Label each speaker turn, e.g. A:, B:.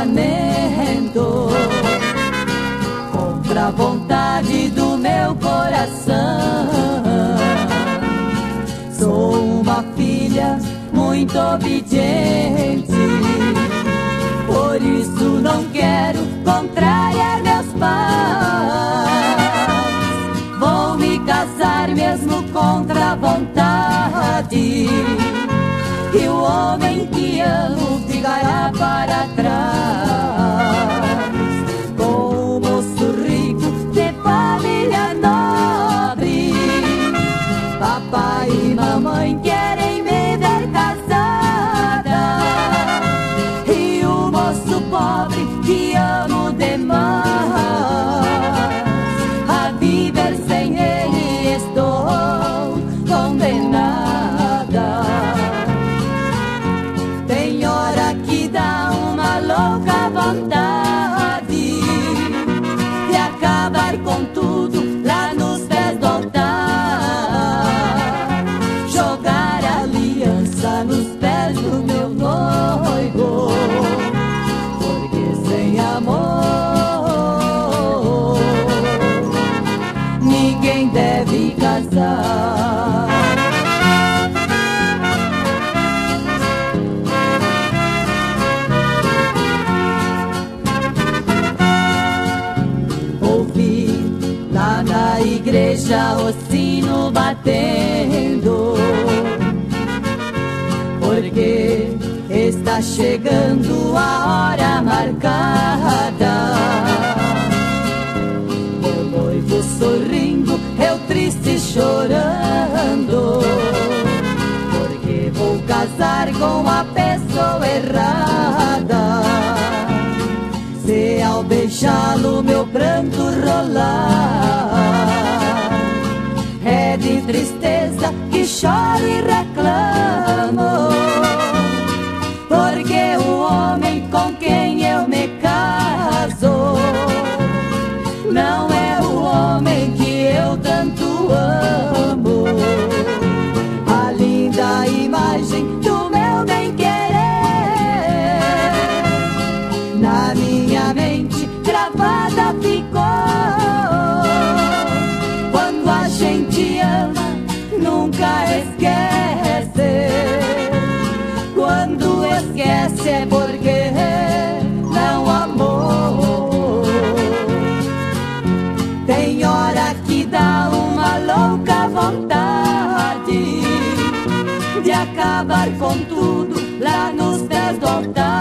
A: casamento contra a vontade do meu coração. Sou uma filha muito obediente, por isso não quero contrariar meus pais. Vou me casar mesmo contra a vontade, e o homem que amo ficará para trás. Com um moço rico de família nobre, papai e mamãe querem me ver casada, e o moço pobre que amo demais, a viver sem ele estou condenada. Tem hora que dá uma louca vontade de acabar com tudo lá nos pés do altar, jogar a aliança nos pés do meu noivo, porque sem amor ninguém deve casar. Lá na igreja o sino batendo, porque está chegando a hora marcada. O noivo sorrindo, eu triste chorando, porque vou casar com a pessoa errada. Se ao beijá-lo meu pranto rolar, é de tristeza que choro e reclamo, porque o homem com quem eu me caso não é o homem que eu tanto amo. A linda imagem do meu bem-querer na minha mente gravada ficou. Quando a gente ama, nunca esquece. Quando esquece é porque não amou. Tem hora que dá uma louca vontade de acabar com tudo lá nos pés do altar.